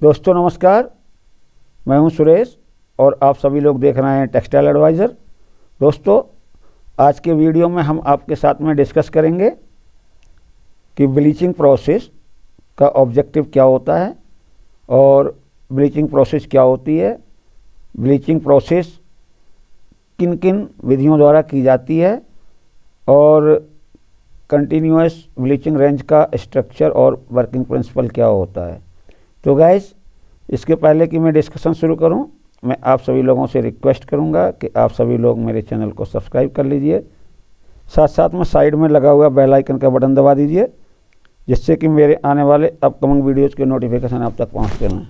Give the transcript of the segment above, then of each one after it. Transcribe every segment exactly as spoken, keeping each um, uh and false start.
दोस्तों नमस्कार, मैं हूं सुरेश और आप सभी लोग देख रहे हैं टेक्सटाइल एडवाइज़र। दोस्तों आज के वीडियो में हम आपके साथ में डिस्कस करेंगे कि ब्लीचिंग प्रोसेस का ऑब्जेक्टिव क्या होता है और ब्लीचिंग प्रोसेस क्या होती है, ब्लीचिंग प्रोसेस किन किन विधियों द्वारा की जाती है और कंटिन्यूअस ब्लीचिंग रेंज का स्ट्रक्चर और वर्किंग प्रिंसिपल क्या होता है। तो गाइस, इसके पहले कि मैं डिस्कशन शुरू करूं, मैं आप सभी लोगों से रिक्वेस्ट करूंगा कि आप सभी लोग मेरे चैनल को सब्सक्राइब कर लीजिए, साथ साथ में साइड में लगा हुआ बेल आइकन का बटन दबा दीजिए, जिससे कि मेरे आने वाले अपकमिंग वीडियोज़ के नोटिफिकेशन आप तक पहुंचते रहें।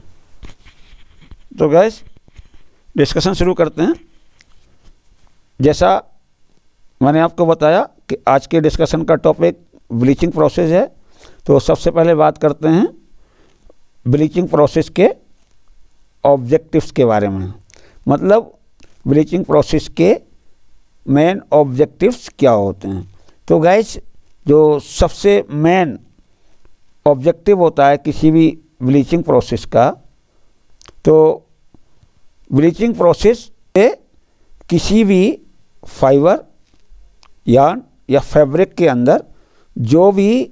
तो गाइस, डिस्कशन शुरू करते हैं। जैसा मैंने आपको बताया कि आज के डिस्कशन का टॉपिक ब्लीचिंग प्रोसेस है, तो सबसे पहले बात करते हैं ब्लीचिंग प्रोसेस के ऑब्जेक्टिव्स के बारे में। मतलब ब्लीचिंग प्रोसेस के मेन ऑब्जेक्टिव्स क्या होते हैं। तो गाइस, जो सबसे मेन ऑब्जेक्टिव होता है किसी भी ब्लीचिंग प्रोसेस का, तो ब्लीचिंग प्रोसेस से किसी भी फाइबर, यार्न या फैब्रिक के अंदर जो भी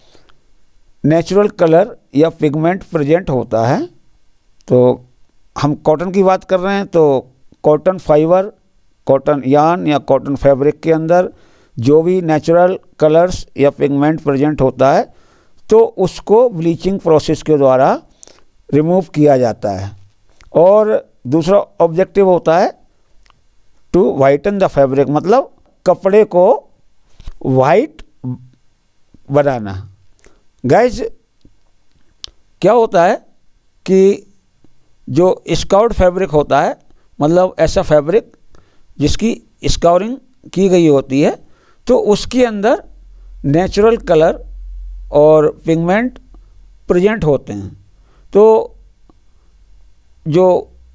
नेचुरल कलर या पिगमेंट प्रेजेंट होता है, तो हम कॉटन की बात कर रहे हैं तो कॉटन फाइबर, कॉटन यार्न या कॉटन फैब्रिक के अंदर जो भी नेचुरल कलर्स या पिगमेंट प्रेजेंट होता है, तो उसको ब्लीचिंग प्रोसेस के द्वारा रिमूव किया जाता है। और दूसरा ऑब्जेक्टिव होता है टू वाइटन द फैब्रिक, मतलब कपड़े को वाइट बनाना। गाइस, क्या होता है कि जो स्काउट फैब्रिक होता है, मतलब ऐसा फैब्रिक जिसकी स्काउरिंग की गई होती है, तो उसके अंदर नेचुरल कलर और पिगमेंट प्रेजेंट होते हैं। तो जो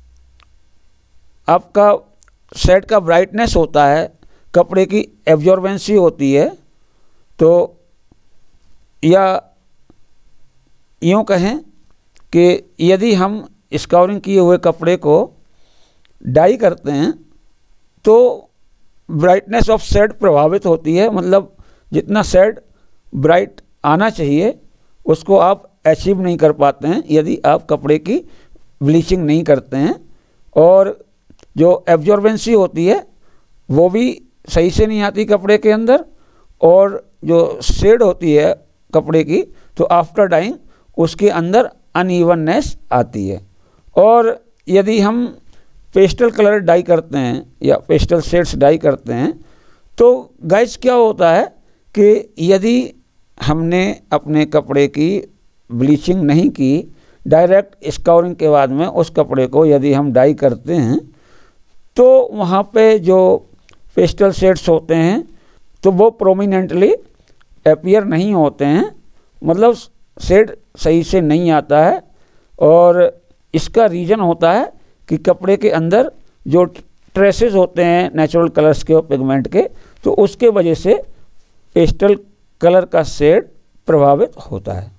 आपका शेड का ब्राइटनेस होता है, कपड़े की एब्जॉर्बेंसी होती है, तो या यूँ कहें कि यदि हम स्काउरिंग किए हुए कपड़े को डाई करते हैं तो ब्राइटनेस ऑफ शेड प्रभावित होती है। मतलब जितना शेड ब्राइट आना चाहिए उसको आप अचीव नहीं कर पाते हैं यदि आप कपड़े की ब्लीचिंग नहीं करते हैं, और जो एब्जॉर्बेंसी होती है वो भी सही से नहीं आती कपड़े के अंदर, और जो शेड होती है कपड़े की, तो आफ्टर डाइंग उसके अंदर अनइवननेस आती है। और यदि हम पेस्टल कलर डाई करते हैं या पेस्टल शेड्स डाई करते हैं, तो गाइस क्या होता है कि यदि हमने अपने कपड़े की ब्लीचिंग नहीं की, डायरेक्ट स्काउरिंग के बाद में उस कपड़े को यदि हम डाई करते हैं, तो वहाँ पे जो पेस्टल शेड्स होते हैं तो वो प्रोमिनेंटली अपीयर नहीं होते हैं, मतलब शेड सही से नहीं आता है। और इसका रीज़न होता है कि कपड़े के अंदर जो ट्रेसेस होते हैं नेचुरल कलर्स के और पिगमेंट के, तो उसके वजह से पेस्टल कलर का शेड प्रभावित होता है।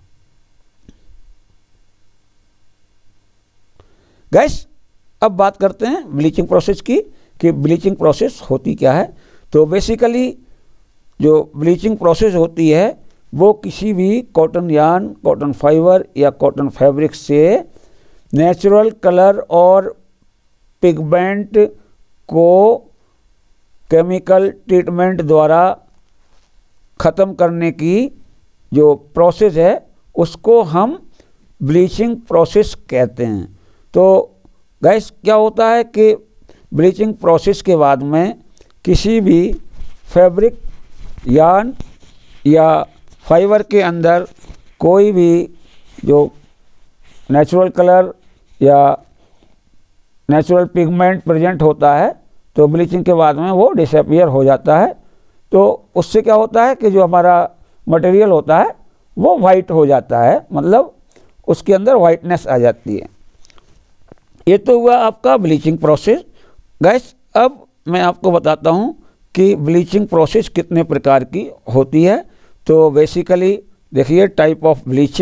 गाइस, अब बात करते हैं ब्लीचिंग प्रोसेस की कि ब्लीचिंग प्रोसेस होती क्या है। तो बेसिकली जो ब्लीचिंग प्रोसेस होती है वो किसी भी कॉटन यार्न, कॉटन फाइबर या कॉटन फैब्रिक से नेचुरल कलर और पिगमेंट को केमिकल ट्रीटमेंट द्वारा ख़त्म करने की जो प्रोसेस है उसको हम ब्लीचिंग प्रोसेस कहते हैं। तो गाइस, क्या होता है कि ब्लीचिंग प्रोसेस के बाद में किसी भी फैब्रिक, यार्न या फाइबर के अंदर कोई भी जो नेचुरल कलर या नेचुरल पिगमेंट प्रेजेंट होता है, तो ब्लीचिंग के बाद में वो डिसअपीयर हो जाता है। तो उससे क्या होता है कि जो हमारा मटेरियल होता है वो वाइट हो जाता है, मतलब उसके अंदर वाइटनेस आ जाती है। ये तो हुआ आपका ब्लीचिंग प्रोसेस। गाइस, अब मैं आपको बताता हूँ कि ब्लीचिंग प्रोसेस कितने प्रकार की होती है। तो बेसिकली देखिए, टाइप ऑफ ब्लीचिंग,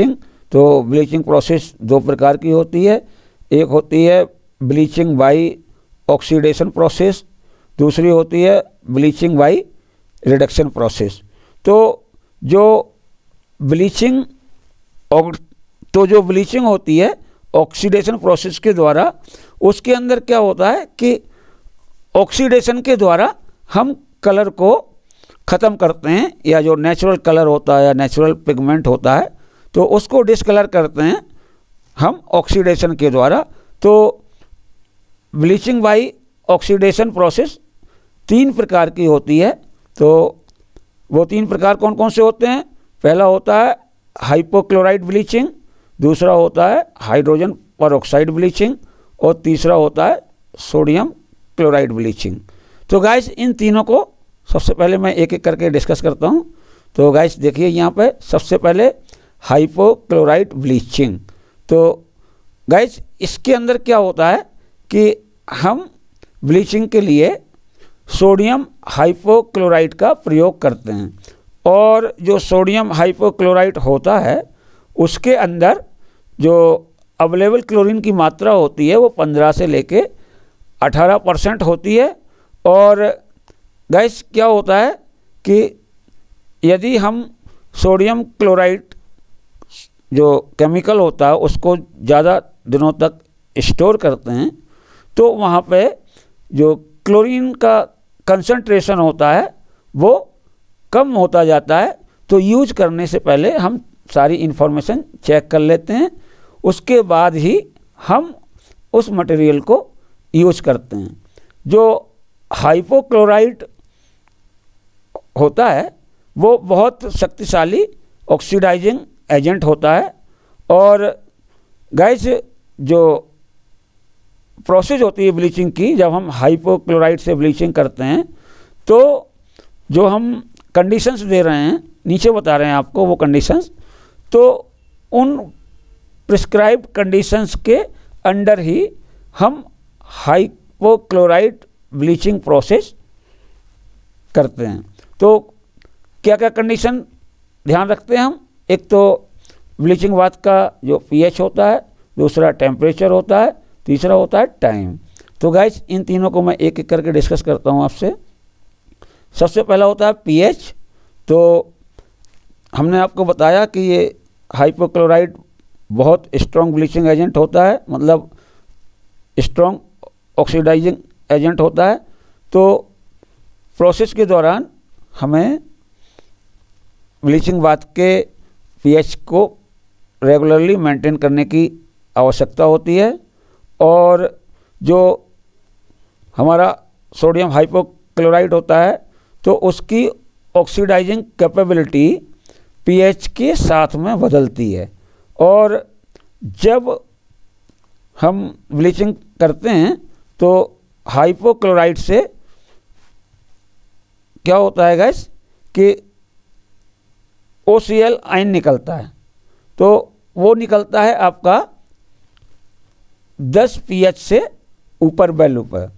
तो ब्लीचिंग प्रोसेस दो प्रकार की होती है, एक होती है ब्लीचिंग बाय ऑक्सीडेशन प्रोसेस, दूसरी होती है ब्लीचिंग बाय रिडक्शन प्रोसेस। तो जो ब्लीचिंग तो जो ब्लीचिंग होती है ऑक्सीडेशन प्रोसेस के द्वारा, उसके अंदर क्या होता है कि ऑक्सीडेशन के द्वारा हम कलर को ख़त्म करते हैं, या जो नेचुरल कलर होता है या नेचुरल पिगमेंट होता है तो उसको डिसकलर करते हैं हम ऑक्सीडेशन के द्वारा। तो ब्लीचिंग बाय ऑक्सीडेशन प्रोसेस तीन प्रकार की होती है। तो वो तीन प्रकार कौन कौन से होते हैं? पहला होता है हाइपोक्लोराइट ब्लीचिंग, दूसरा होता है हाइड्रोजन परऑक्साइड ब्लीचिंग, और तीसरा होता है सोडियम क्लोराइड ब्लीचिंग। तो गाइस इन तीनों को सबसे पहले मैं एक एक करके डिस्कस करता हूँ। तो गाइस देखिए यहाँ पे सबसे पहले हाइपोक्लोराइट ब्लीचिंग। तो गाइस इसके अंदर क्या होता है कि हम ब्लीचिंग के लिए सोडियम हाइपोक्लोराइट का प्रयोग करते हैं, और जो सोडियम हाइपोक्लोराइट होता है उसके अंदर जो अवेलेबल क्लोरीन की मात्रा होती है वो पंद्रह से लेके अठारह परसेंट होती है। और गैस क्या होता है कि यदि हम सोडियम क्लोराइड जो केमिकल होता है उसको ज़्यादा दिनों तक स्टोर करते हैं तो वहाँ पे जो क्लोरीन का कंसंट्रेशन होता है वो कम होता जाता है। तो यूज करने से पहले हम सारी इन्फॉर्मेशन चेक कर लेते हैं, उसके बाद ही हम उस मटेरियल को यूज करते हैं। जो हाइपोक्लोराइट होता है वो बहुत शक्तिशाली ऑक्सीडाइजिंग एजेंट होता है। और गैस जो प्रोसेस होती है ब्लीचिंग की, जब हम हाइपोक्लोराइट से ब्लीचिंग करते हैं तो जो हम कंडीशंस दे रहे हैं नीचे बता रहे हैं आपको वो कंडीशंस, तो उन प्रिस्क्राइब्ड कंडीशंस के अंडर ही हम हाइपोक्लोराइट ब्लीचिंग प्रोसेस करते हैं। तो क्या क्या कंडीशन ध्यान रखते हैं हम? एक तो ब्लीचिंग बाथ का जो पीएच होता है, दूसरा टेम्परेचर होता है, तीसरा होता है टाइम। तो गाइस इन तीनों को मैं एक एक करके डिस्कस करता हूँ आपसे। सबसे पहला होता है पीएच। तो हमने आपको बताया कि ये हाइपोक्लोराइट बहुत स्ट्रॉन्ग ब्लीचिंग एजेंट होता है, मतलब स्ट्रॉन्ग ऑक्सीडाइजिंग एजेंट होता है। तो प्रोसेस के दौरान हमें ब्लीचिंग बाथ के पीएच को रेगुलरली मेंटेन करने की आवश्यकता होती है। और जो हमारा सोडियम हाइपोक्लोराइट होता है तो उसकी ऑक्सीडाइजिंग कैपेबिलिटी पीएच के साथ में बदलती है। और जब हम ब्लीचिंग करते हैं तो हाइपोक्लोराइट से क्या होता है गैस कि ओ सी एल आयन निकलता है। तो वो निकलता है आपका दस पीएच से ऊपर वैल्यू पर।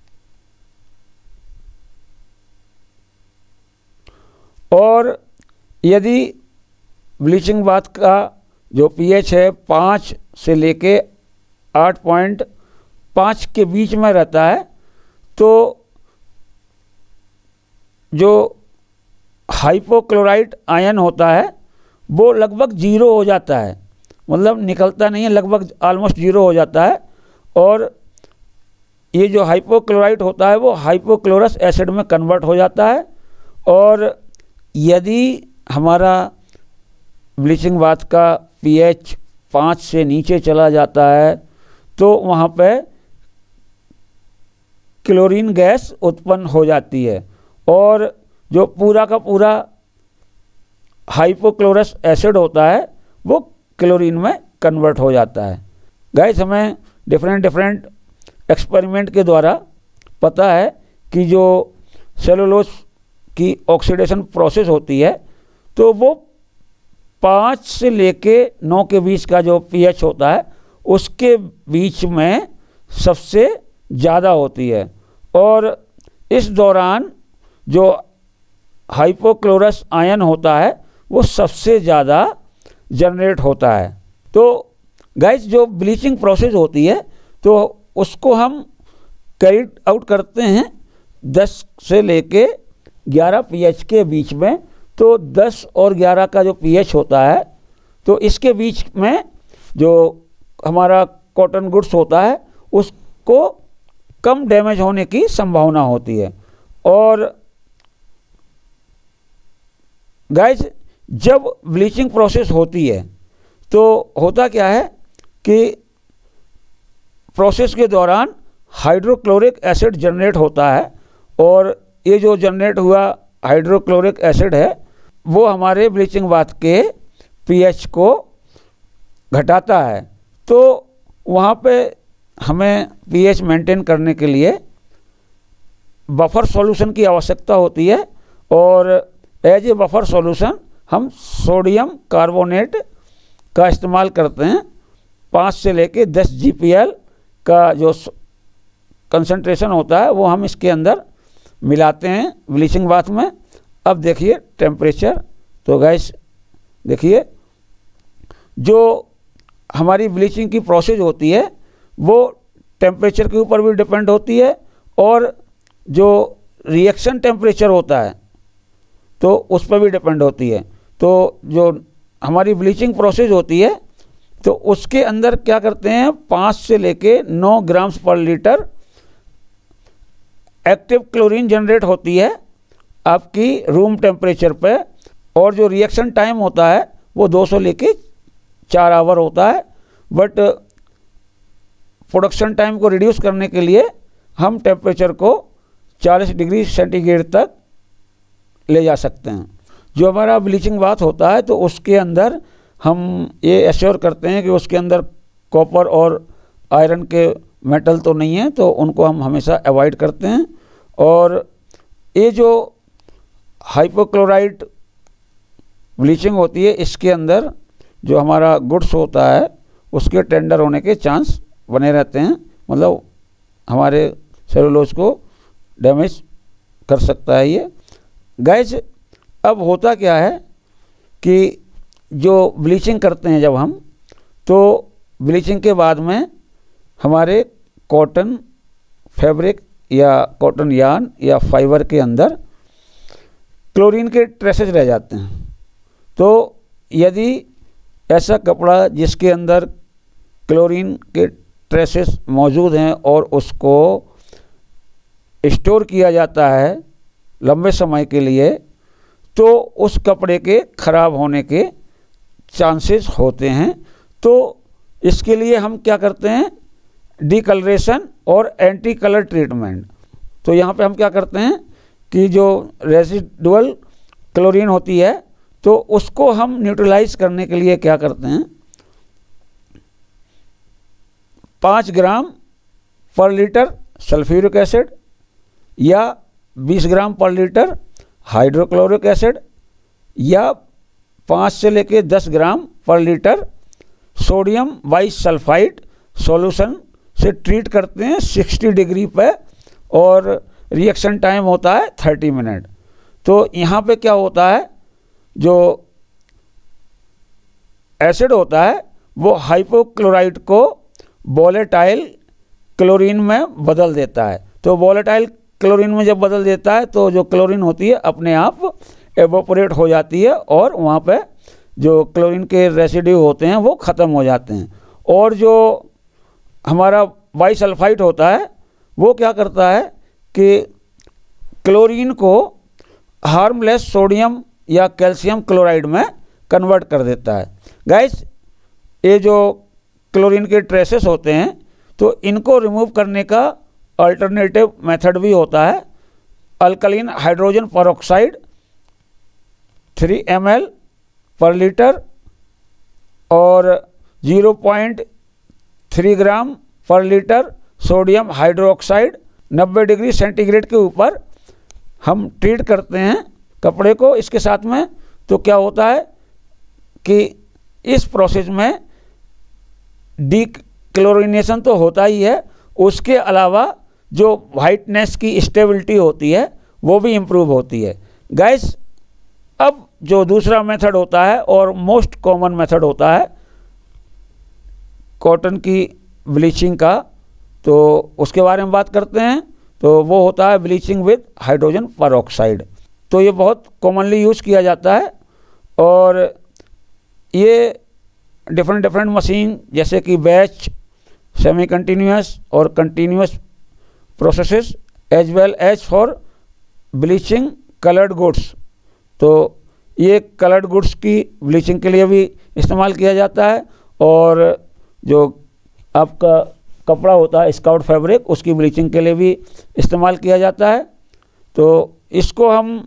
और यदि ब्लीचिंग बाथ का जो पीएच है पाँच से लेके आठ पॉइंट पाँच के बीच में रहता है तो जो हाइपोक्लोराइट आयन होता है वो लगभग जीरो हो जाता है, मतलब निकलता नहीं है, लगभग ऑलमोस्ट जीरो हो जाता है। और ये जो हाइपोक्लोराइट होता है वो हाइपोक्लोरस एसिड में कन्वर्ट हो जाता है। और यदि हमारा ब्लीचिंग बाथ का पीएच पाँच से नीचे चला जाता है तो वहाँ पे क्लोरीन गैस उत्पन्न हो जाती है और जो पूरा का पूरा हाइपोक्लोरस एसिड होता है वो क्लोरीन में कन्वर्ट हो जाता है। गैस हमें डिफरेंट डिफरेंट एक्सपेरिमेंट के द्वारा पता है कि जो सेलुलोज की ऑक्सीडेशन प्रोसेस होती है तो वो पाँच से लेके नौ के बीच का जो पीएच होता है उसके बीच में सबसे ज़्यादा होती है। और इस दौरान जो हाइपोक्लोरस आयन होता है वो सबसे ज़्यादा जनरेट होता है। तो गाइस जो ब्लीचिंग प्रोसेस होती है तो उसको हम कैरी आउट करते हैं दस से लेके ग्यारह पीएच के बीच में। तो दस और ग्यारह का जो पीएच होता है तो इसके बीच में जो हमारा कॉटन गुड्स होता है उसको कम डैमेज होने की संभावना होती है। और गाइस जब ब्लीचिंग प्रोसेस होती है तो होता क्या है कि प्रोसेस के दौरान हाइड्रोक्लोरिक एसिड जनरेट होता है और ये जो जनरेट हुआ हाइड्रोक्लोरिक एसिड है वो हमारे ब्लीचिंग बाथ के पीएच को घटाता है। तो वहाँ पे हमें पीएच मेंटेन करने के लिए बफर सॉल्यूशन की आवश्यकता होती है और एज ए बफर सॉल्यूशन हम सोडियम कार्बोनेट का इस्तेमाल करते हैं। पाँच से लेके दस जी पी एल का जो कंसंट्रेशन होता है वो हम इसके अंदर मिलाते हैं ब्लीचिंग बाथ में। अब देखिए टेम्परेचर, तो गैस देखिए जो हमारी ब्लीचिंग की प्रोसेस होती है वो टेम्परेचर के ऊपर भी डिपेंड होती है और जो रिएक्शन टेम्परेचर होता है तो उस पर भी डिपेंड होती है। तो जो हमारी ब्लीचिंग प्रोसेस होती है तो उसके अंदर क्या करते हैं, पाँच से लेके नौ ग्राम्स पर लीटर एक्टिव क्लोरीन जनरेट होती है आपकी रूम टेम्परेचर पे और जो रिएक्शन टाइम होता है वो दो सौ लेके चार आवर होता है। बट प्रोडक्शन टाइम को रिड्यूस करने के लिए हम टेम्परेचर को चालीस डिग्री सेंटीग्रेड तक ले जा सकते हैं। जो हमारा ब्लीचिंग बाथ होता है तो उसके अंदर हम ये एश्योर करते हैं कि उसके अंदर कॉपर और आयरन के मेटल तो नहीं है, तो उनको हम हमेशा अवॉइड करते हैं। और ये जो हाइपोक्लोराइट ब्लीचिंग होती है इसके अंदर जो हमारा गुड्स होता है उसके टेंडर होने के चांस बने रहते हैं, मतलब हमारे सेलुलोज को डैमेज कर सकता है ये। गाइस अब होता क्या है कि जो ब्लीचिंग करते हैं जब हम, तो ब्लीचिंग के बाद में हमारे कॉटन फैब्रिक या कॉटन यार्न या फाइबर के अंदर क्लोरीन के ट्रेसेस रह जाते हैं। तो यदि ऐसा कपड़ा जिसके अंदर क्लोरीन के ट्रेसेस मौजूद हैं और उसको स्टोर किया जाता है लंबे समय के लिए, तो उस कपड़े के ख़राब होने के चांसेस होते हैं। तो इसके लिए हम क्या करते हैं, डीकलरेशन और एंटी कलर ट्रीटमेंट। तो यहाँ पे हम क्या करते हैं कि जो रेसिडुअल क्लोरीन होती है तो उसको हम न्यूट्रलाइज करने के लिए क्या करते हैं, पाँच ग्राम पर लीटर सल्फ्यूरिक एसिड या बीस ग्राम पर लीटर हाइड्रोक्लोरिक एसिड या पाँच से लेके दस ग्राम पर लीटर सोडियम बाइसल्फाइड सॉल्यूशन से ट्रीट करते हैं साठ डिग्री पे और रिएक्शन टाइम होता है तीस मिनट। तो यहाँ पे क्या होता है, जो एसिड होता है वो हाइपोक्लोराइट को वोलेटाइल क्लोरीन में बदल देता है। तो वोलेटाइल क्लोरीन में जब बदल देता है तो जो क्लोरीन होती है अपने आप एवोपोरेट हो जाती है और वहाँ पे जो क्लोरीन के रेसिड्यू होते हैं वो ख़त्म हो जाते हैं। और जो हमारा बाइसल्फाइड होता है वो क्या करता है कि क्लोरीन को हार्मलेस सोडियम या कैल्शियम क्लोराइड में कन्वर्ट कर देता है। गाइस ये जो क्लोरीन के ट्रेसेस होते हैं तो इनको रिमूव करने का अल्टरनेटिव मेथड भी होता है, alkaline hydrogen peroxide three M L पर लीटर और ज़ीरो पॉइंट थ्री ग्राम पर लीटर सोडियम हाइड्रोक्साइड नब्बे डिग्री सेंटीग्रेड के ऊपर हम ट्रीट करते हैं कपड़े को इसके साथ में। तो क्या होता है कि इस प्रोसेस में डी क्लोरिनेशन तो होता ही है, उसके अलावा जो वाइटनेस की स्टेबिलिटी होती है वो भी इम्प्रूव होती है। गाइस अब जो दूसरा मेथड होता है और मोस्ट कॉमन मेथड होता है कॉटन की ब्लीचिंग का, तो उसके बारे में बात करते हैं। तो वो होता है ब्लीचिंग विद हाइड्रोजन परऑक्साइड। तो ये बहुत कॉमनली यूज़ किया जाता है और ये डिफरेंट डिफरेंट मशीन जैसे कि बैच, सेमी कंटिन्यूस और continuous processes as well as for bleaching coloured goods. तो ये कलर्ड गुड्स की ब्लीचिंग के लिए भी इस्तेमाल किया जाता है और जो आपका कपड़ा होता है स्काउट फैब्रिक, उसकी ब्लीचिंग के लिए भी इस्तेमाल किया जाता है। तो इसको हम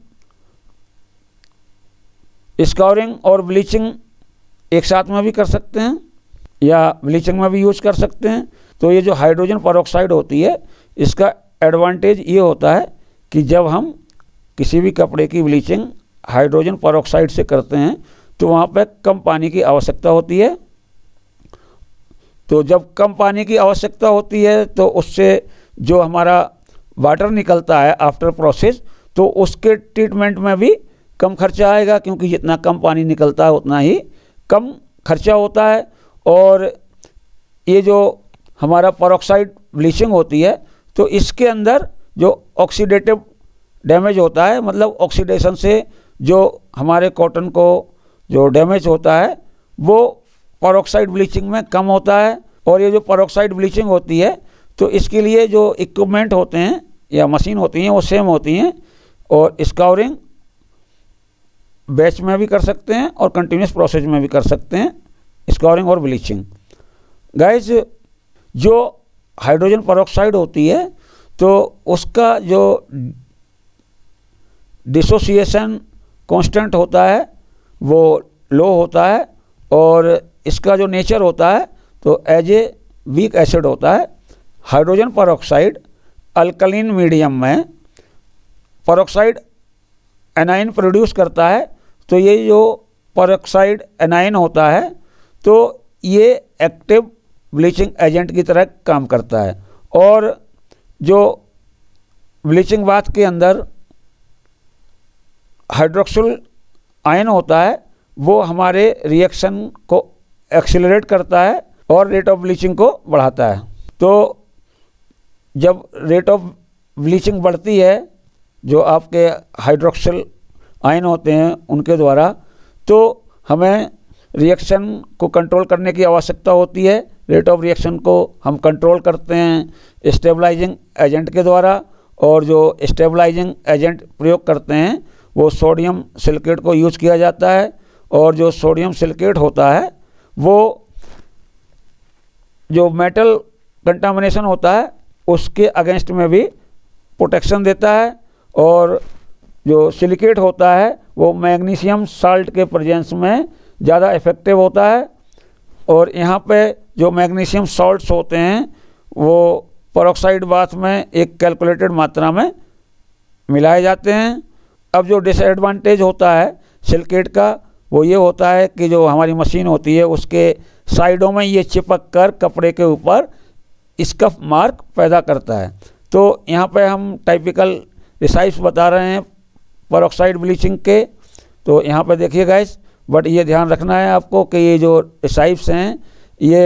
स्काउरिंग और ब्लीचिंग एक साथ में भी कर सकते हैं या ब्लीचिंग में भी यूज कर सकते हैं। तो ये जो हाइड्रोजन परऑक्साइड होती है, इसका एडवांटेज ये होता है कि जब हम किसी भी कपड़े की ब्लीचिंग हाइड्रोजन परऑक्साइड से करते हैं तो वहाँ पे कम पानी की आवश्यकता होती है। तो जब कम पानी की आवश्यकता होती है तो उससे जो हमारा वाटर निकलता है आफ्टर प्रोसेस, तो उसके ट्रीटमेंट में भी कम खर्चा आएगा, क्योंकि जितना कम पानी निकलता है उतना ही कम खर्चा होता है। और ये जो हमारा परऑक्साइड ब्लीचिंग होती है, तो इसके अंदर जो ऑक्सीडेटिव डैमेज होता है, मतलब ऑक्सीडेशन से जो हमारे कॉटन को जो डैमेज होता है वो परऑक्साइड ब्लीचिंग में कम होता है। और ये जो परऑक्साइड ब्लीचिंग होती है, तो इसके लिए जो इक्विपमेंट होते हैं या मशीन होती हैं वो सेम होती हैं और स्काउरिंग बैच में भी कर सकते हैं और कंटिन्यूस प्रोसेस में भी कर सकते हैं, स्काउरिंग और ब्लीचिंग। गाइस, जो हाइड्रोजन परऑक्साइड होती है तो उसका जो डिसोसिएशन कांस्टेंट होता है वो लो होता है और इसका जो नेचर होता है तो एज ए वीक एसिड होता है। हाइड्रोजन परऑक्साइड अल्कलीन मीडियम में परऑक्साइड एनाइन प्रोड्यूस करता है। तो ये जो परऑक्साइड एनाइन होता है तो ये एक्टिव ब्लीचिंग एजेंट की तरह काम करता है और जो ब्लीचिंग बाथ के अंदर हाइड्रोक्सिल आयन होता है वो हमारे रिएक्शन को एक्सीलरेट करता है और रेट ऑफ ब्लीचिंग को बढ़ाता है। तो जब रेट ऑफ ब्लीचिंग बढ़ती है जो आपके हाइड्रोक्सिल आयन होते हैं उनके द्वारा, तो हमें रिएक्शन को कंट्रोल करने की आवश्यकता होती है। रेट ऑफ रिएक्शन को हम कंट्रोल करते हैं स्टेबलाइजिंग एजेंट के द्वारा, और जो स्टेबलाइजिंग एजेंट प्रयोग करते हैं वो सोडियम सिलिकेट को यूज किया जाता है। और जो सोडियम सिलिकेट होता है वो जो मेटल कंटामिनेशन होता है उसके अगेंस्ट में भी प्रोटेक्शन देता है। और जो सिलिकेट होता है वो मैग्नीशियम साल्ट के प्रेजेंस में ज़्यादा इफेक्टिव होता है। और यहाँ पे जो मैग्नीशियम सॉल्ट्स होते हैं वो परऑक्साइड बाथ में एक कैलकुलेटेड मात्रा में मिलाए जाते हैं। अब जो डिसएडवांटेज होता है सिलिकेट का वो ये होता है कि जो हमारी मशीन होती है उसके साइडों में ये चिपक कर कपड़े के ऊपर स्कफ मार्क पैदा करता है। तो यहाँ पे हम टाइपिकल रिसाइप्स बता रहे हैं परऑक्साइड ब्लीचिंग के। तो यहाँ पे देखिए गाइस, बट ये ध्यान रखना है आपको कि ये जो रिसाइप्स हैं ये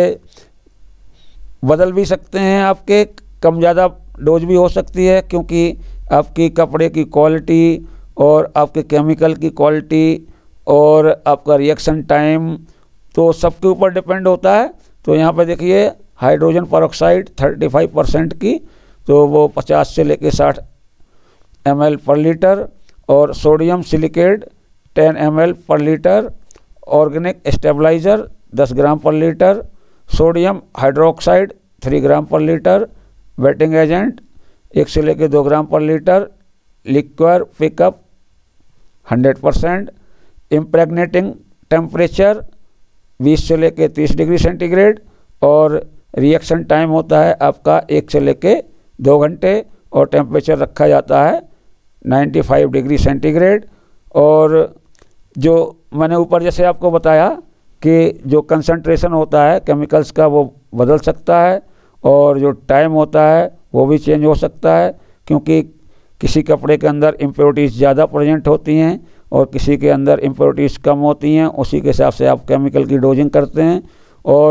बदल भी सकते हैं, आपके कम ज़्यादा डोज भी हो सकती है, क्योंकि आपकी कपड़े की क्वालिटी और आपके केमिकल की क्वालिटी और आपका रिएक्शन टाइम तो सबके ऊपर डिपेंड होता है। तो यहाँ पे देखिए हाइड्रोजन परऑक्साइड पैंतीस परसेंट की, तो वो पचास से लेके साठ एम एल पर लीटर, और सोडियम सिलिकेट दस एम एल पर लीटर, ऑर्गेनिक स्टेबलाइज़र दस ग्राम पर लीटर, सोडियम हाइड्रोक्साइड तीन ग्राम पर लीटर, वेटिंग एजेंट एक से लेके दो ग्राम पर litre, liquid pickup hundred percent, impregnating temperature बीस से लेके तीस डिग्री सेंटीग्रेड, और रिएक्शन टाइम होता है आपका एक से लेके दो घंटे, और टेम्परेचर रखा जाता है पचानवे डिग्री सेंटीग्रेड। और जो मैंने ऊपर जैसे आपको बताया कि जो कंसंट्रेशन होता है केमिकल्स का वो बदल सकता है, और जो टाइम होता है वो भी चेंज हो सकता है, क्योंकि किसी कपड़े के अंदर इम्प्योरिटीज़ ज़्यादा प्रेजेंट होती हैं और किसी के अंदर इम्प्योरिटीज़ कम होती हैं। उसी के हिसाब से आप केमिकल की डोजिंग करते हैं। और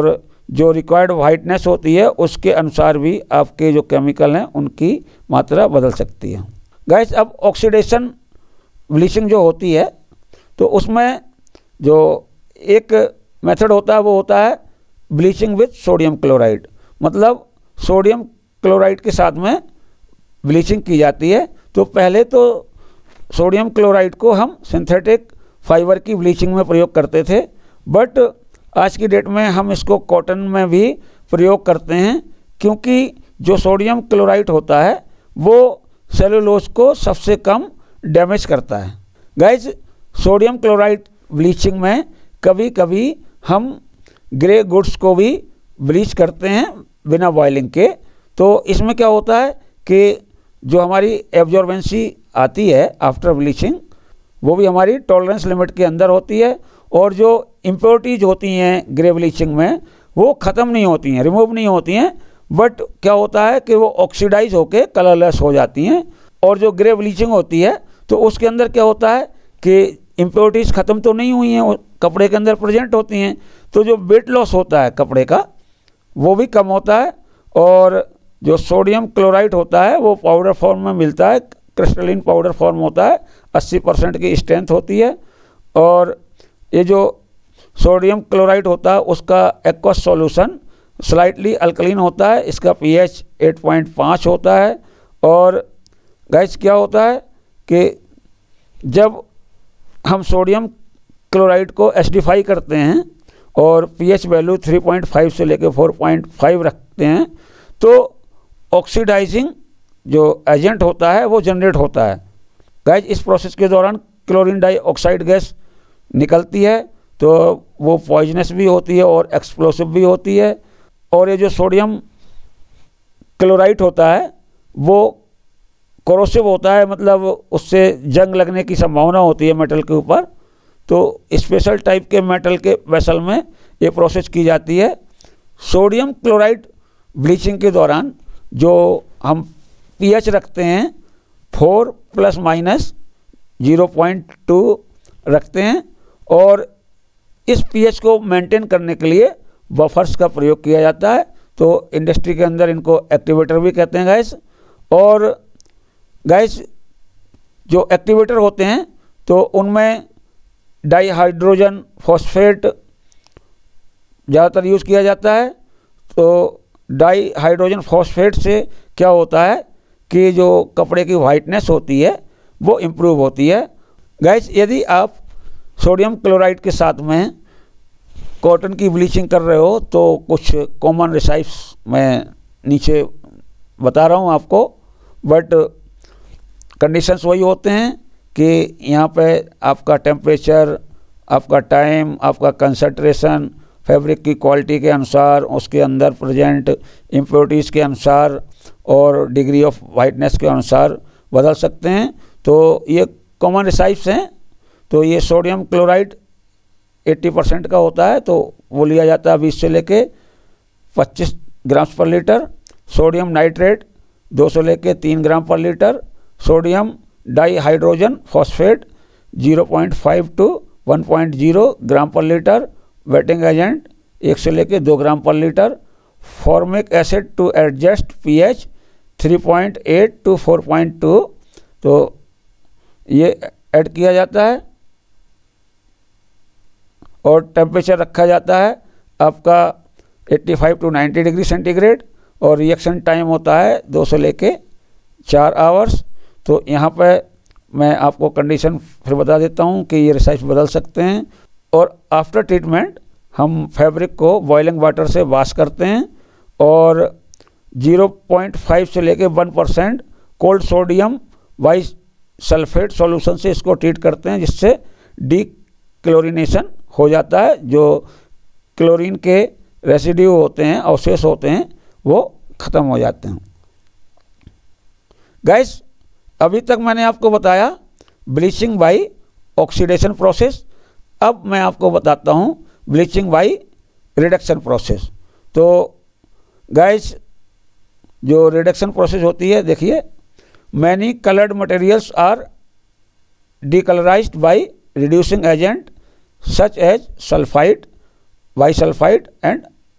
जो रिक्वायर्ड वाइटनेस होती है उसके अनुसार भी आपके जो केमिकल हैं उनकी मात्रा बदल सकती है। गाइस, अब ऑक्सीडेशन ब्लीचिंग जो होती है तो उसमें जो एक मेथड होता है वो होता है ब्लीचिंग विथ सोडियम क्लोराइड, मतलब सोडियम क्लोराइड के साथ में ब्लीचिंग की जाती है। तो पहले तो सोडियम क्लोराइड को हम सिंथेटिक फाइबर की ब्लीचिंग में प्रयोग करते थे, बट आज की डेट में हम इसको कॉटन में भी प्रयोग करते हैं, क्योंकि जो सोडियम क्लोराइड होता है वो सेलुलोज को सबसे कम डैमेज करता है। गाइज, सोडियम क्लोराइड ब्लीचिंग में कभी कभी हम ग्रे गुड्स को भी ब्लीच करते हैं बिना बॉइलिंग के। तो इसमें क्या होता है कि जो हमारी एब्जॉर्बेंसी आती है आफ्टर ब्लीचिंग वो भी हमारी टॉलरेंस लिमिट के अंदर होती है, और जो इम्प्योरिटीज होती हैं ग्रे ब्लीचिंग में वो ख़त्म नहीं होती हैं, रिमूव नहीं होती हैं, बट क्या होता है कि वो ऑक्सीडाइज होके कलरलेस हो जाती हैं। और जो ग्रे ब्लीचिंग होती है तो उसके अंदर क्या होता है कि इम्प्योरिटीज़ ख़त्म तो नहीं हुई हैं, वो कपड़े के अंदर प्रेजेंट होती हैं, तो जो वेट लॉस होता है कपड़े का वो भी कम होता है। और जो सोडियम क्लोराइड होता है वो पाउडर फॉर्म में मिलता है, क्रिस्टलिन पाउडर फॉर्म होता है, अस्सी परसेंट की स्ट्रेंथ होती है। और ये जो सोडियम क्लोराइड होता है उसका एक्वस सॉल्यूशन स्लाइटली अल्कलीन होता है, इसका पीएच आठ पॉइंट पाँच होता है। और गाइस, क्या होता है कि जब हम सोडियम क्लोराइड को एसिडिफाई करते हैं और पीएच वैल्यू तीन पॉइंट पाँच से लेकर चार पॉइंट पाँच रखते हैं तो ऑक्सीडाइजिंग जो एजेंट होता है वो जनरेट होता है। गाइस, इस प्रोसेस के दौरान क्लोरीन डाइऑक्साइड गैस निकलती है, तो वो पॉइजनस भी होती है और एक्सप्लोसिव भी होती है। और ये जो सोडियम क्लोराइड होता है वो कोरोसिव होता है, मतलब उससे जंग लगने की संभावना होती है मेटल के ऊपर। तो स्पेशल टाइप के मेटल के वेसल में ये प्रोसेस की जाती है। सोडियम क्लोराइड ब्लीचिंग के दौरान जो हम पीएच रखते हैं four plus minus zero point two रखते हैं, और इस पीएच को मेंटेन करने के लिए बफर्स का प्रयोग किया जाता है। तो इंडस्ट्री के अंदर इनको एक्टिवेटर भी कहते हैं गाइस। और गाइस, जो एक्टिवेटर होते हैं तो उनमें डाईहाइड्रोजन फॉस्फेट ज़्यादातर यूज़ किया जाता है। तो डाईहाइड्रोजन फॉस्फेट से क्या होता है कि जो कपड़े की वाइटनेस होती है वो इम्प्रूव होती है। गाइस, यदि आप सोडियम क्लोराइड के साथ में कॉटन की ब्लीचिंग कर रहे हो तो कुछ कॉमन रेसिप्स मैं नीचे बता रहा हूँ आपको, बट कंडीशंस वही होते हैं कि यहाँ पे आपका टेम्परेचर, आपका टाइम, आपका कंसंट्रेशन, फैब्रिक की क्वालिटी के अनुसार, उसके अंदर प्रेजेंट इम्प्योरिटीज़ के अनुसार और डिग्री ऑफ वाइटनेस के अनुसार बदल सकते हैं। तो ये कॉमन रेसिप्स हैं। तो ये सोडियम क्लोराइड अस्सी परसेंट का होता है, तो वो लिया जाता है बीस से लेके पच्चीस ग्राम पर लीटर। सोडियम नाइट्रेट दो सौ लेके तीन ग्राम पर litre. Sodium dihydrogen phosphate zero point five two one point zero gram पर लीटर। वेटिंग एजेंट एक से लेके दो ग्राम पर litre. Formic acid to adjust pH three point eight to four point two, तो ये ऐड किया जाता है। और टेम्परेचर रखा जाता है आपका पचासी टू नब्बे डिग्री सेंटीग्रेड, और रिएक्शन टाइम होता है दो से लेके चार आवर्स। तो यहाँ पे मैं आपको कंडीशन फिर बता देता हूँ कि ये रेसिप्स बदल सकते हैं। और आफ्टर ट्रीटमेंट हम फैब्रिक को बॉइलिंग वाटर से वॉश करते हैं और ज़ीरो पॉइंट फाइव से लेके one percent cold sodium bisulphate solution से इसको ट्रीट करते हैं, जिससे डी क्लोरीनेशन हो जाता है। जो क्लोरीन के रेसिड्यू होते हैं, अवशेष होते हैं, वो ख़त्म हो जाते हैं। गाइस, अभी तक मैंने आपको बताया ब्लीचिंग बाई ऑक्सीडेशन प्रोसेस। अब मैं आपको बताता हूँ ब्लीचिंग बाई रिडक्शन प्रोसेस। तो गाइस, जो रिडक्शन प्रोसेस होती है, देखिए, many coloured materials are decolourised by reducing agent such as sulphide, bisulphide and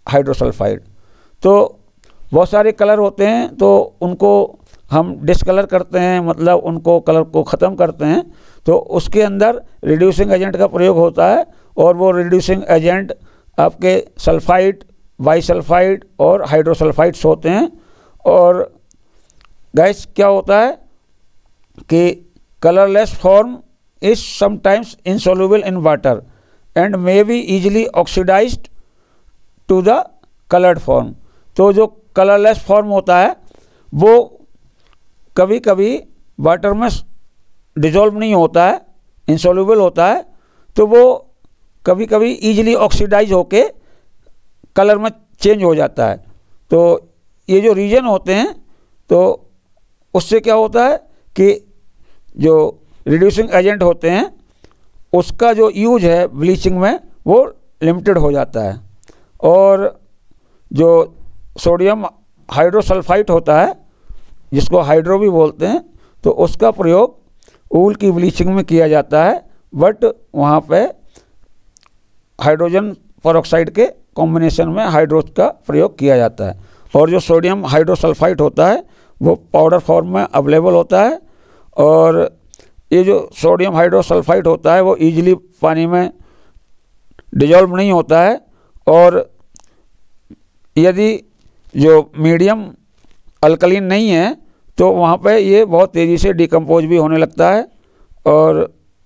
hydrosulphide. तो बहुत सारे कलर होते हैं, तो उनको हम डिसकलर करते हैं, मतलब उनको कलर को ख़त्म करते हैं। तो उसके अंदर रिड्यूसिंग एजेंट का प्रयोग होता है, और वो रिड्यूसिंग एजेंट आपके सल्फाइड, बाईसल्फाइड और हाइड्रोसल्फाइड्स होते हैं। और गैस क्या होता है कि colourless form is sometimes insoluble in water and may be easily oxidized to the colored form। तो जो कलरलेस फॉर्म होता है वो कभी कभी वाटर में डिजोल्व नहीं होता है, इंसोल्यूबल होता है, तो वो कभी कभी इजीली ऑक्सीडाइज होके कलर में चेंज हो जाता है। तो ये जो रीजन होते हैं, तो उससे क्या होता है कि जो रिड्यूसिंग एजेंट होते हैं उसका जो यूज है ब्लीचिंग में वो लिमिटेड हो जाता है। और जो सोडियम हाइड्रोसल्फाइड होता है, जिसको हाइड्रो भी बोलते हैं, तो उसका प्रयोग ऊल की ब्लीचिंग में किया जाता है, बट वहाँ पे हाइड्रोजन पेरोक्साइड के कॉम्बिनेशन में हाइड्रोज का प्रयोग किया जाता है। और जो सोडियम हाइड्रोसल्फाइड होता है वो पाउडर फॉर्म में अवेलेबल होता है। और ये जो सोडियम हाइड्रोसल्फाइड होता है वो इजीली पानी में डिजॉल्व नहीं होता है, और यदि जो मीडियम अल्कलीन नहीं है तो वहाँ पे ये बहुत तेज़ी से डिकम्पोज भी होने लगता है। और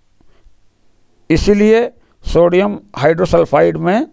इसीलिए सोडियम हाइड्रोसल्फाइड में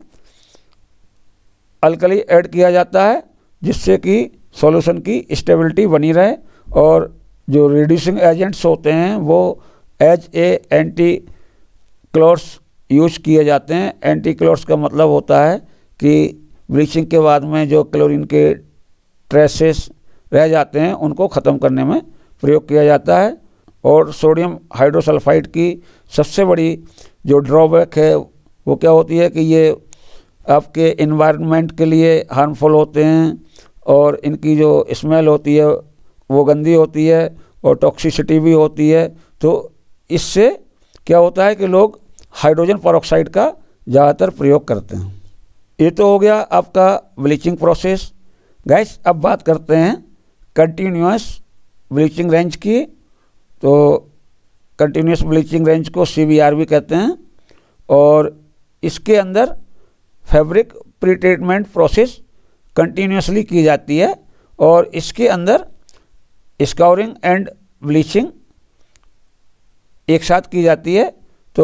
अल्कली ऐड किया जाता है, जिससे कि सॉल्यूशन की स्टेबिलिटी बनी रहे। और जो रिड्यूसिंग एजेंट्स होते हैं वो as a antichlors use किए जाते हैं। एंटी क्लोर्स का मतलब होता है कि ब्लीचिंग के बाद में जो क्लोरीन के ट्रेसेस रह जाते हैं उनको ख़त्म करने में प्रयोग किया जाता है। और सोडियम हाइड्रोसल्फाइड की सबसे बड़ी जो ड्रॉबैक है वो क्या होती है कि ये आपके इन्वायरमेंट के लिए हार्मफुल होते हैं, और इनकी जो स्मेल होती है वो गंदी होती है, और टॉक्सिसिटी भी होती है। तो इससे क्या होता है कि लोग हाइड्रोजन पेरोक्साइड का ज़्यादातर प्रयोग करते हैं। ये तो हो गया आपका ब्लीचिंग प्रोसेस। गैस अब बात करते हैं कंटिन्यूअस ब्लीचिंग रेंज की। तो कंटिन्यूअस ब्लीचिंग रेंज को सी बी आर भी कहते हैं, और इसके अंदर fabric pre treatment process continuously की जाती है, और इसके अंदर स्काउरिंग एंड ब्लीचिंग एक साथ की जाती है। तो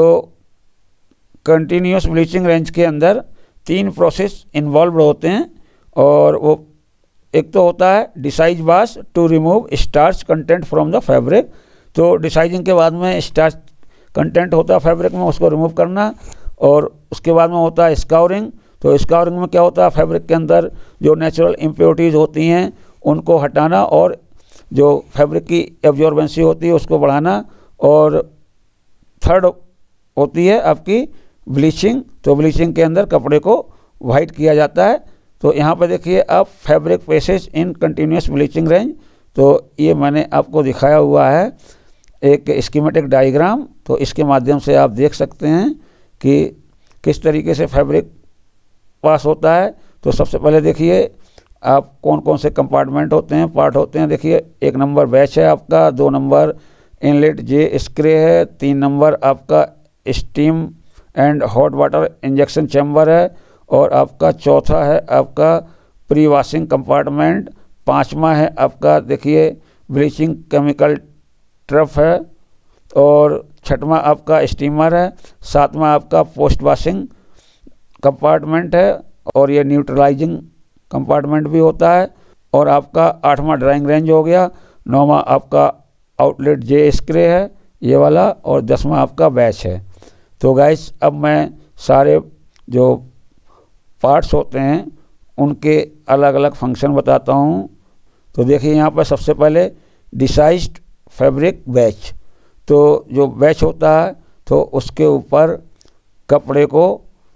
कंटिन्यूअस ब्लीचिंग रेंज के अंदर तीन प्रोसेस इन्वॉल्व होते हैं, और वो एक तो होता है desize wash to remove starch content from the fabric. तो डिसाइजिंग के बाद में स्टार्च कंटेंट होता है फैब्रिक में, उसको रिमूव करना। और उसके बाद में होता है स्काउरिंग। तो स्काउरिंग में क्या होता है, फैब्रिक के अंदर जो नेचुरल इम्प्योरिटीज़ होती हैं उनको हटाना, और जो फैब्रिक की एब्जॉर्बेंसी होती है उसको बढ़ाना। और थर्ड होती है आपकी ब्लीचिंग। तो ब्लीचिंग के अंदर कपड़े को वाइट किया जाता है। तो यहाँ पर देखिए आप fabric faces in continuous bleaching range. तो ये मैंने आपको दिखाया हुआ है एक स्कीमेटिक डायग्राम। तो इसके माध्यम से आप देख सकते हैं कि किस तरीके से फैब्रिक पास होता है। तो सबसे पहले देखिए आप कौन कौन से कंपार्टमेंट होते हैं, पार्ट होते हैं। देखिए एक नंबर बैच है आपका, दो नंबर इनलेट जे स्क्रे है, तीन नंबर आपका steam and hot water injection chamber है, और आपका चौथा है आपका प्री वॉशिंग कंपार्टमेंट, पाँचवा है आपका देखिए ब्लीचिंग केमिकल ट्रफ है, और छठवां आपका स्टीमर है, सातवां आपका पोस्ट वॉशिंग कंपार्टमेंट है, और ये न्यूट्रलाइजिंग कंपार्टमेंट भी होता है, और आपका आठवां ड्राइंग रेंज हो गया, नौवां आपका आउटलेट जे स्क्रे है ये वाला, और दसवां आपका बैच है। तो गाइस अब मैं सारे जो पार्ट्स होते हैं उनके अलग अलग फंक्शन बताता हूँ। तो देखिए यहाँ पर सबसे पहले डिसाइज्ड फैब्रिक बैच। तो जो बैच होता है तो उसके ऊपर कपड़े को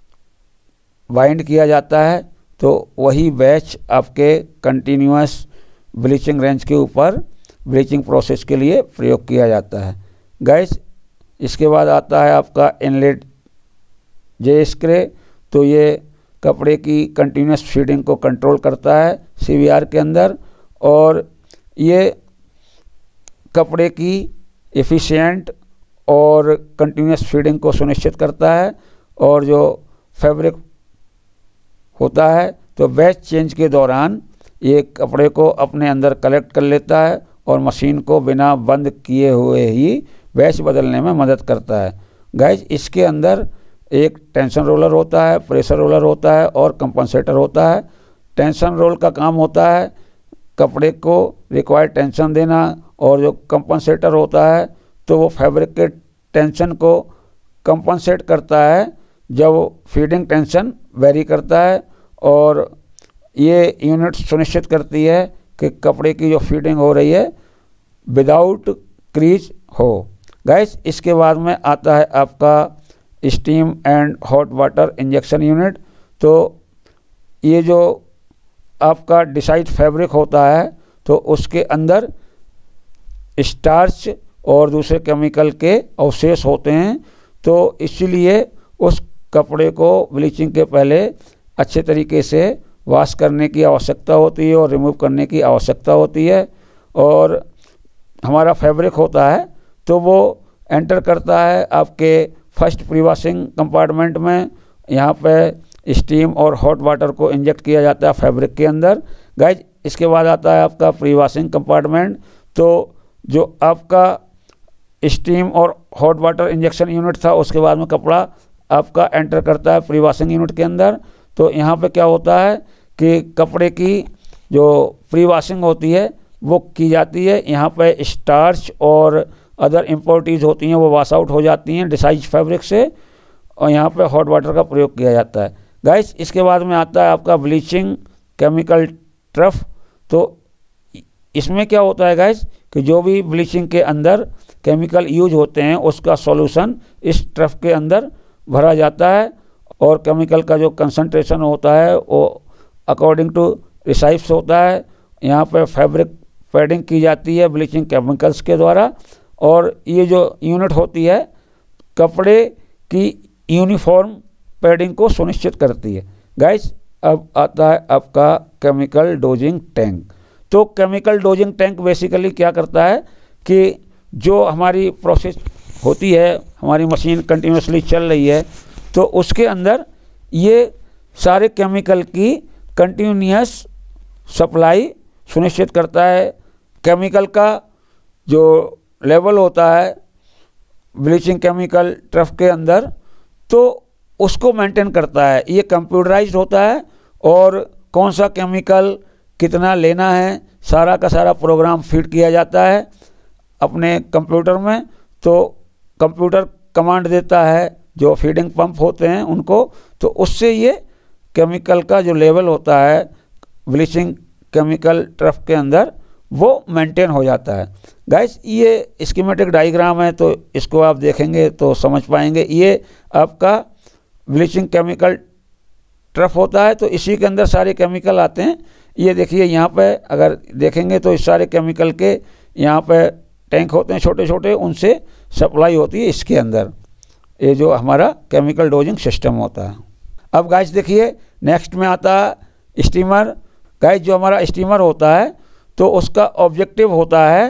बाइंड किया जाता है। तो वही बैच आपके कंटिन्यूअस ब्लीचिंग रेंज के ऊपर ब्लीचिंग प्रोसेस के लिए प्रयोग किया जाता है। गैस इसके बाद आता है आपका इनलेट जे स्क्रे। तो ये कपड़े की कंटिन्यूस फीडिंग को कंट्रोल करता है सी वी आर के अंदर, और ये कपड़े की एफिशिएंट और कंटिन्यूस फीडिंग को सुनिश्चित करता है। और जो फैब्रिक होता है तो बैच चेंज के दौरान ये कपड़े को अपने अंदर कलेक्ट कर लेता है और मशीन को बिना बंद किए हुए ही बैच बदलने में मदद करता है। गाइज, इसके अंदर एक टेंशन रोलर होता है, प्रेशर रोलर होता है और कंपनसेटर होता है। टेंशन रोल का काम होता है कपड़े को रिक्वायर्ड टेंशन देना, और जो कंपनसेटर होता है तो वो फैब्रिक के टेंशन को कंपनसेट करता है जब फीडिंग टेंशन वेरी करता है, और ये यूनिट सुनिश्चित करती है कि कपड़े की जो फीडिंग हो रही है विदाउट क्रीज हो। गाइस, इसके बाद में आता है आपका steam and hot water injection unit. तो ये जो आपका डिसाइड फैब्रिक होता है तो उसके अंदर स्टार्च और दूसरे केमिकल के अवशेष होते हैं, तो इसीलिए उस कपड़े को ब्लीचिंग के पहले अच्छे तरीके से वॉश करने की आवश्यकता होती है और रिमूव करने की आवश्यकता होती है। और हमारा फैब्रिक होता है तो वो एंटर करता है आपके फर्स्ट प्री वॉशिंग कंपार्टमेंट में। यहाँ पे स्टीम और हॉट वाटर को इंजेक्ट किया जाता है फैब्रिक के अंदर। गाइज, इसके बाद आता है आपका प्री वॉशिंग कंपार्टमेंट। तो जो आपका स्टीम और हॉट वाटर इंजेक्शन यूनिट था उसके बाद में कपड़ा आपका एंटर करता है प्री वॉशिंग यूनिट के अंदर। तो यहाँ पे क्या होता है कि कपड़े की जो प्री वॉशिंग होती है वो की जाती है। यहाँ पे स्टार्च और अदर इम्प्योरिटीज़ होती हैं वो वॉश आउट हो जाती हैं डिसाइज फैब्रिक से, और यहाँ पे हॉट वाटर का प्रयोग किया जाता है। गाइस, इसके बाद में आता है आपका ब्लीचिंग केमिकल ट्रफ। तो इसमें क्या होता है गाइस कि जो भी ब्लीचिंग के अंदर केमिकल यूज होते हैं उसका सॉल्यूशन इस ट्रफ के अंदर भरा जाता है, और केमिकल का जो कंसंट्रेशन होता है वो अकॉर्डिंग टू रिसाइप्स होता है। यहाँ पे फैब्रिक पैडिंग की जाती है ब्लीचिंग केमिकल्स के द्वारा, और ये जो यूनिट होती है कपड़े की यूनिफॉर्म पैडिंग को सुनिश्चित करती है। गाइस, अब आता है आपका केमिकल डोजिंग टैंक। तो केमिकल डोजिंग टैंक बेसिकली क्या करता है कि जो हमारी प्रोसेस होती है, हमारी मशीन कंटिन्यूसली चल रही है, तो उसके अंदर ये सारे केमिकल की कंटिन्यूस सप्लाई सुनिश्चित करता है। केमिकल का जो लेवल होता है ब्लीचिंग केमिकल ट्रफ के अंदर तो उसको मेंटेन करता है। ये कंप्यूटराइज्ड होता है, और कौन सा केमिकल कितना लेना है सारा का सारा प्रोग्राम फीड किया जाता है अपने कंप्यूटर में। तो कंप्यूटर कमांड देता है जो फीडिंग पंप होते हैं उनको, तो उससे ये केमिकल का जो लेवल होता है ब्लीचिंग केमिकल ट्रफ के अंदर वो मेंटेन हो जाता है। गाइस, ये स्कीमेटिक डायग्राम है तो इसको आप देखेंगे तो समझ पाएंगे। ये आपका ब्लीचिंग केमिकल ट्रफ होता है, तो इसी के अंदर सारे केमिकल आते हैं। ये देखिए यहाँ पे अगर देखेंगे तो इस सारे केमिकल के यहाँ पे टैंक होते हैं छोटे छोटे, उनसे सप्लाई होती है इसके अंदर। ये जो हमारा केमिकल डोजिंग सिस्टम होता है। अब गाइस देखिए नेक्स्ट में आता है स्टीमर। गाइस, जो हमारा स्टीमर होता है तो उसका ऑब्जेक्टिव होता है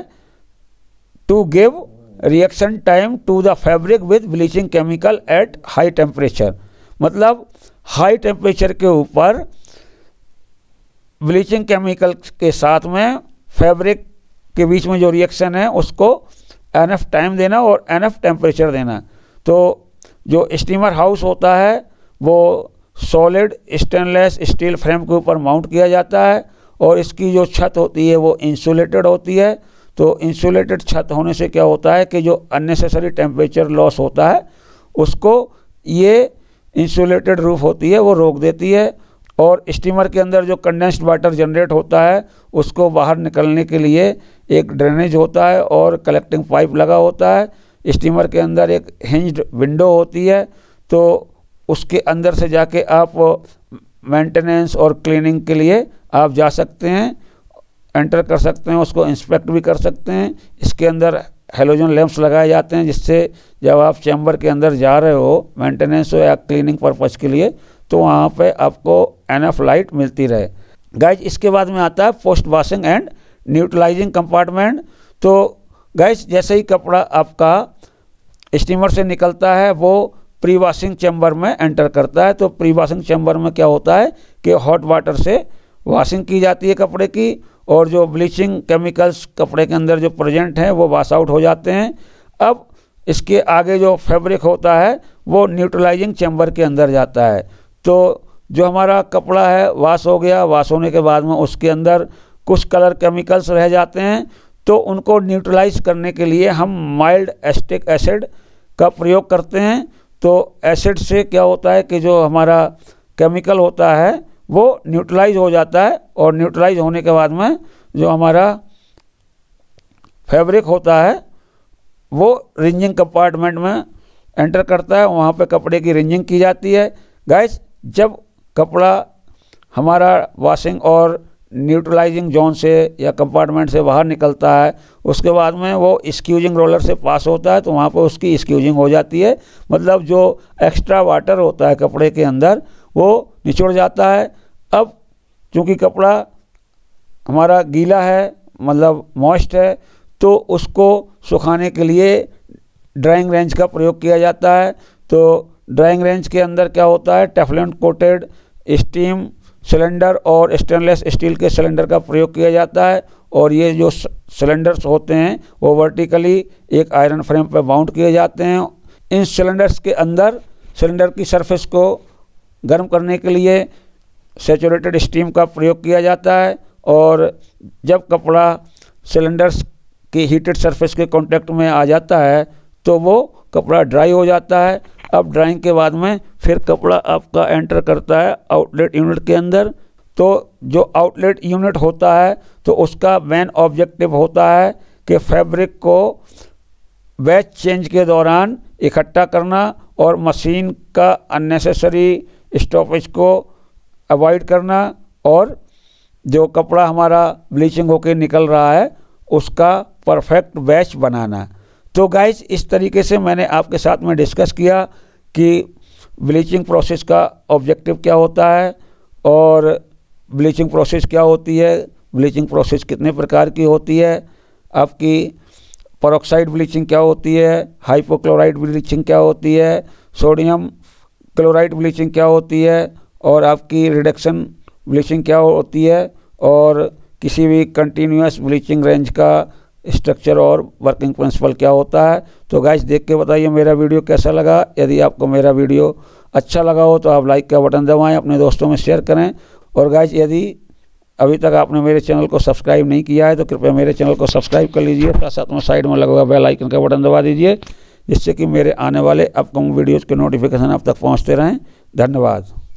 to give reaction time to the fabric with bleaching chemical at high temperature. मतलब हाई टेम्परेचर के ऊपर ब्लीचिंग केमिकल के साथ में फैब्रिक के बीच में जो रिएक्शन है उसको एनफ टाइम देना और एनफ टेम्परेचर देना। तो जो स्टीमर हाउस होता है वो सॉलिड स्टेनलेस स्टील फ्रेम के ऊपर माउंट किया जाता है, और इसकी जो छत होती है वो इंसुलेटेड होती है। तो इंसुलेटेड छत होने से क्या होता है कि जो अननेसेसरी टेम्परेचर लॉस होता है उसको ये इंसुलेटेड रूफ होती है वो रोक देती है। और स्टीमर के अंदर जो कंडेंस्ड वाटर जनरेट होता है उसको बाहर निकलने के लिए एक ड्रेनेज होता है और कलेक्टिंग पाइप लगा होता है। स्टीमर के अंदर एक हिंज्ड विंडो होती है, तो उसके अंदर से जाके आप मेंटेनेंस और क्लीनिंग के लिए आप जा सकते हैं, एंटर कर सकते हैं, उसको इंस्पेक्ट भी कर सकते हैं। इसके अंदर हेलोजन लैंप्स लगाए जाते हैं जिससे जब आप चैम्बर के अंदर जा रहे हो मेंटेनेंस हो या क्लीनिंग पर्पज़ के लिए तो वहाँ पे आपको एनफ लाइट मिलती रहे। गाइज इसके बाद में आता है post washing and neutralising compartment. तो गाइज जैसे ही कपड़ा आपका स्टीमर से निकलता है वो प्री वॉशिंग चैम्बर में एंटर करता है। तो प्री वॉशिंग चैम्बर में क्या होता है कि हॉट वाटर से वॉशिंग की जाती है कपड़े की, और जो ब्लीचिंग केमिकल्स कपड़े के अंदर जो प्रेजेंट हैं वो वॉश आउट हो जाते हैं। अब इसके आगे जो फैब्रिक होता है वो न्यूट्रलाइजिंग चैम्बर के अंदर जाता है। तो जो हमारा कपड़ा है वॉश हो गया, वॉश होने के बाद में उसके अंदर कुछ कलर केमिकल्स रह जाते हैं, तो उनको न्यूट्रलाइज करने के लिए हम माइल्ड एसिटिक एसिड का प्रयोग करते हैं। तो एसिड से क्या होता है कि जो हमारा केमिकल होता है वो न्यूट्रलाइज हो जाता है, और न्यूट्रलाइज होने के बाद में जो हमारा फैब्रिक होता है वो रिंजिंग कंपार्टमेंट में एंटर करता है, वहाँ पे कपड़े की रिंजिंग की जाती है। गाइस जब कपड़ा हमारा वॉशिंग और न्यूट्रलाइजिंग जोन से या कंपार्टमेंट से बाहर निकलता है, उसके बाद में वो स्क्यूजिंग रोलर से पास होता है, तो वहाँ पर उसकी स्क्यूजिंग हो जाती है, मतलब जो एक्स्ट्रा वाटर होता है कपड़े के अंदर वो निचोड़ जाता है। अब चूँकि कपड़ा हमारा गीला है, मतलब मॉइस्ट है, तो उसको सुखाने के लिए ड्राइंग रेंच का प्रयोग किया जाता है। तो ड्राइंग रेंच के अंदर क्या होता है, टेफलॉन कोटेड स्टीम सिलेंडर और स्टेनलेस स्टील के सिलेंडर का प्रयोग किया जाता है, और ये जो सिलेंडर्स होते हैं वो वर्टिकली एक आयरन फ्रेम पर माउंट किए जाते हैं। इन सिलेंडर्स के अंदर सिलेंडर की सरफेस को गर्म करने के लिए सैचुरेटेड स्टीम का प्रयोग किया जाता है, और जब कपड़ा सिलेंडर्स की हीटेड सरफेस के कांटेक्ट में आ जाता है तो वो कपड़ा ड्राई हो जाता है। अब ड्राइंग के बाद में फिर कपड़ा आपका एंटर करता है आउटलेट यूनिट के अंदर। तो जो आउटलेट यूनिट होता है तो उसका मेन ऑब्जेक्टिव होता है कि फैब्रिक को बैच चेंज के दौरान इकट्ठा करना और मशीन का अननेसेसरी स्टॉपेज को अवॉइड करना, और जो कपड़ा हमारा ब्लीचिंग होकर निकल रहा है उसका परफेक्ट बैच बनाना। तो गाइस इस तरीके से मैंने आपके साथ में डिस्कस किया कि ब्लीचिंग प्रोसेस का ऑब्जेक्टिव क्या होता है, और ब्लीचिंग प्रोसेस क्या होती है, ब्लीचिंग प्रोसेस कितने प्रकार की होती है, आपकी पेरोक्साइड ब्लीचिंग क्या होती है, हाइपोक्लोराइड ब्लीचिंग क्या होती है, सोडियम क्लोराइड ब्लीचिंग क्या होती है, और आपकी रिडक्शन ब्लीचिंग क्या होती है, और किसी भी कंटिन्यूस ब्लीचिंग रेंज का स्ट्रक्चर और वर्किंग प्रिंसिपल क्या होता है। तो गाइस देख के बताइए मेरा वीडियो कैसा लगा। यदि आपको मेरा वीडियो अच्छा लगा हो तो आप लाइक का बटन दबाएं, अपने दोस्तों में शेयर करें, और गाइस यदि अभी तक आपने मेरे चैनल को सब्सक्राइब नहीं किया है तो कृपया मेरे चैनल को सब्सक्राइब कर लीजिए, साथ साथ में साइड में लगा हुआ बेल आइकन का बटन दबा दीजिए, जिससे कि मेरे आने वाले अपकमिंग वीडियोज़ के नोटिफिकेशन आप तक पहुँचते रहें। धन्यवाद।